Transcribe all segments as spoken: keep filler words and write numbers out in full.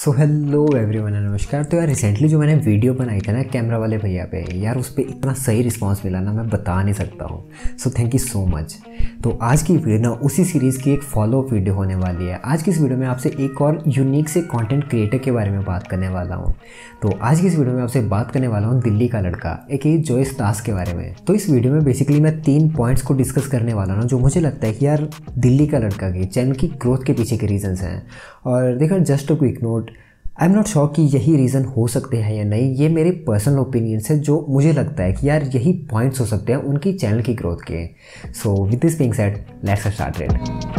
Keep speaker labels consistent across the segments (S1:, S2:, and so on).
S1: So hello everyone, नमस्कार। तो यार रिसेंटली जो मैंने वीडियो बनाई थी ना कैमरा वाले भैया पे, यार उस पर इतना सही रिस्पांस मिला ना, मैं बता नहीं सकता हूँ। So thank you so much. तो आज की वीडियो ना उसी सीरीज़ की एक फॉलो अप वीडियो होने वाली है। आज की इस वीडियो में आपसे एक और यूनिक से कंटेंट क्रिएटर के बारे में बात करने वाला हूँ। तो आज की इस वीडियो में आपसे बात करने वाला हूँ दिल्ली का लड़का एक ही जॉयस दास के बारे में। तो इस वीडियो में बेसिकली मैं तीन पॉइंट्स को डिस्कस करने वाला हूँ जो मुझे लगता है कि यार दिल्ली का लड़का के चैनल की ग्रोथ के पीछे के रीजंस हैं। और देखो just a quick note, I am not sure कि यही रीज़न हो सकते हैं या नहीं, ये मेरे पर्सनल ओपिनियंस है जो मुझे लगता है कि यार यही पॉइंट्स हो सकते हैं उनकी चैनल की ग्रोथ के। So with this being said, let's start it.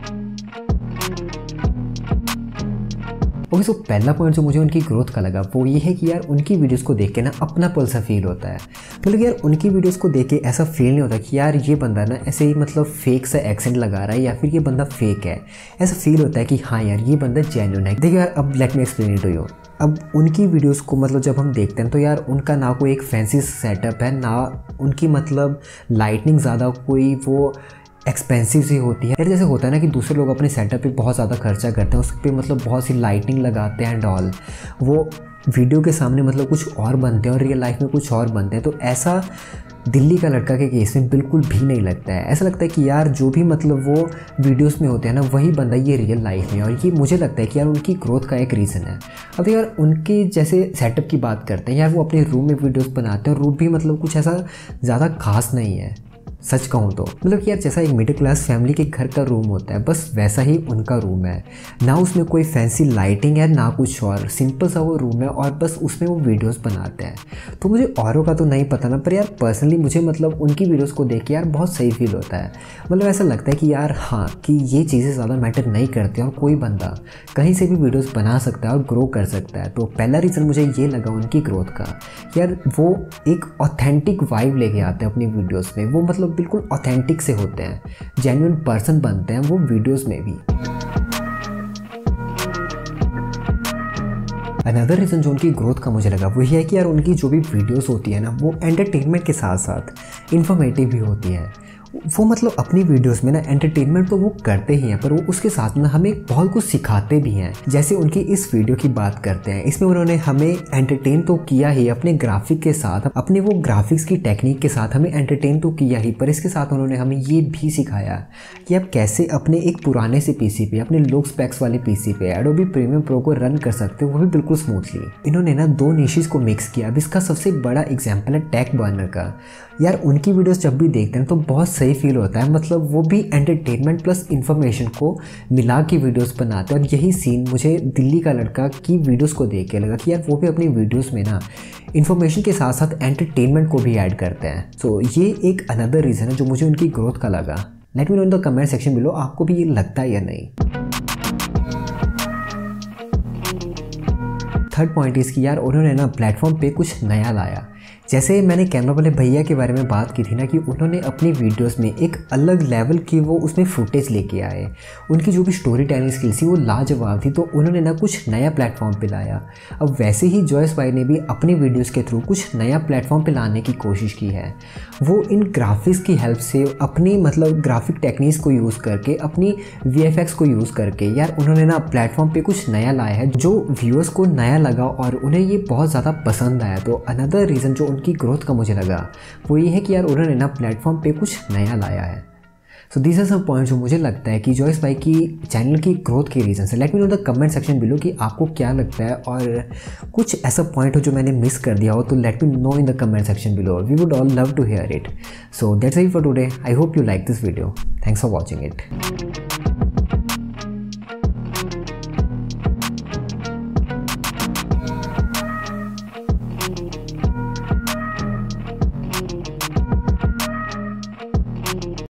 S1: Okay, so पहला पॉइंट जो मुझे उनकी ग्रोथ का लगा वो ये है कि यार उनकी वीडियोस को देख के ना अपना पल सा फील होता है। मतलब यार उनकी वीडियोस को देख के ऐसा फील नहीं होता कि यार ये बंदा ना ऐसे ही मतलब फेक सा एक्सेंट लगा रहा है या फिर ये बंदा फेक है। ऐसा फील होता है कि हाँ यार ये बंदा जेन्युइन है। देखिए यार, अब let me explain it to you. अब उनकी वीडियोस को मतलब जब हम देखते हैं तो यार उनका ना कोई एक फैंसी सेटअप है, ना उनकी मतलब लाइटनिंग ज़्यादा कोई वो एक्सपेंसिव सी होती है। यार जैसे होता है ना कि दूसरे लोग अपने सेटअप पे बहुत ज़्यादा खर्चा करते हैं, उस पर मतलब बहुत सी लाइटिंग लगाते हैं एंड ऑल, वो वीडियो के सामने मतलब कुछ और बनते हैं और रियल लाइफ में कुछ और बनते हैं। तो ऐसा दिल्ली का लड़का के केस में बिल्कुल भी नहीं लगता है। ऐसा लगता है कि यार जो भी मतलब वो वीडियोस में होते हैं ना वही बंदा ये रियल लाइफ में। और ये मुझे लगता है कि यार उनकी ग्रोथ का एक रीज़न है। अब यार उनके जैसे सेटअप की बात करते हैं, यार वो अपने रूम में वीडियोस बनाते हैं और रूम भी मतलब कुछ ऐसा ज़्यादा खास नहीं है सच कहूँ तो। मतलब कि यार जैसा एक मिडिल क्लास फैमिली के घर का रूम होता है बस वैसा ही उनका रूम है। ना उसमें कोई फैंसी लाइटिंग है ना कुछ और, सिंपल सा वो रूम है और बस उसमें वो वीडियोस बनाते हैं। तो मुझे औरों का तो नहीं पता ना, पर यार पर्सनली मुझे मतलब उनकी वीडियोस को देख के यार बहुत सही फील होता है। मतलब ऐसा लगता है कि यार हाँ कि ये चीज़ें ज़्यादा मैटर नहीं करती और कोई बंदा कहीं से भी वीडियोज़ बना सकता है और ग्रो कर सकता है। तो पहला रीज़न मुझे ये लगा उनकी ग्रोथ का, यार वो एक ऑथेंटिक वाइब लेके आते हैं अपनी वीडियोज़ में। वो मतलब बिल्कुल ऑथेंटिक से होते हैं, जेन्युइन पर्सन बनते हैं वो वीडियोस में भी। अनदर रीज़न जो उनकी ग्रोथ का मुझे लगा वो ये है कि यार उनकी जो भी वीडियोस होती है ना वो एंटरटेनमेंट के साथ साथ इन्फॉर्मेटिव भी होती है। वो मतलब अपनी वीडियोस में ना एंटरटेनमेंट तो वो करते ही हैं, पर वो उसके साथ में हमें बहुत कुछ सिखाते भी हैं। जैसे उनकी इस वीडियो की बात करते हैं, इसमें उन्होंने हमें एंटरटेन तो किया ही अपने ग्राफिक के साथ, अपने वो ग्राफिक्स की टेक्निक के साथ हमें एंटरटेन तो किया ही, पर इसके साथ उन्होंने हमें ये भी सिखाया कि आप कैसे अपने एक पुराने से पीसी पे, अपने लो स्पेक्स वाले पीसी पे एडोबी प्रीमियर प्रो को रन कर सकते हो, वो भी बिल्कुल स्मूथली। इन्होंने ना दो निशेस को मिक्स किया। अब इसका सबसे बड़ा एग्जाम्पल है टेक बर्नर का। यार उनकी वीडियोस जब भी देखते हैं तो बहुत सही फील होता है। मतलब वो भी एंटरटेनमेंट प्लस इन्फॉर्मेशन को मिला के वीडियोस बनाते हैं। और यही सीन मुझे दिल्ली का लड़का की वीडियोस को देख के लगा कि यार वो भी अपनी वीडियोस में ना इन्फॉर्मेशन के साथ साथ एंटरटेनमेंट को भी ऐड करते हैं। सो so, ये एक अनदर रीज़न है जो मुझे उनकी ग्रोथ का लगा। Let me know in the comment section below आपको भी ये लगता है या नहीं। थर्ड पॉइंट इसकी यार उन्होंने ना प्लेटफॉर्म पे कुछ नया लाया। जैसे मैंने कैमरा वाले भैया के बारे में बात की थी ना कि उन्होंने अपनी वीडियोस में एक अलग लेवल की वो उसमें फुटेज लेके आए। उनकी जो भी स्टोरी टेलिंग स्किल्स थी वो लाजवाब थी। तो उन्होंने ना कुछ नया प्लेटफॉर्म पे लाया। अब वैसे ही जॉयस भाई ने भी अपनी वीडियोस के थ्रू कुछ नया प्लेटफॉर्म पे लाने की कोशिश की है। वो इन ग्राफिक्स की हेल्प से अपनी मतलब ग्राफिक टेक्निक्स को यूज़ करके, अपनी वी एफ एक्स को यूज़ करके यार उन्होंने ना प्लेटफॉर्म पे कुछ नया लाया है जो व्यूअर्स को नया लगा और उन्हें ये बहुत ज़्यादा पसंद आया। तो अनदर रीज़न जो उनकी ग्रोथ का मुझे लगा वो ये है कि यार उन्होंने ना प्लेटफॉर्म पे कुछ नया लाया है। So this are some points जो मुझे लगता है कि जॉयस भाई की चैनल की ग्रोथ के रीज़न है। Let me know the comment section below कि आपको क्या लगता है और कुछ ऐसा पॉइंट हो जो मैंने मिस कर दिया हो तो let me know in the comment section below. We would all love to hear it. So that's it for today. I hope you like this video. Thanks for watching it.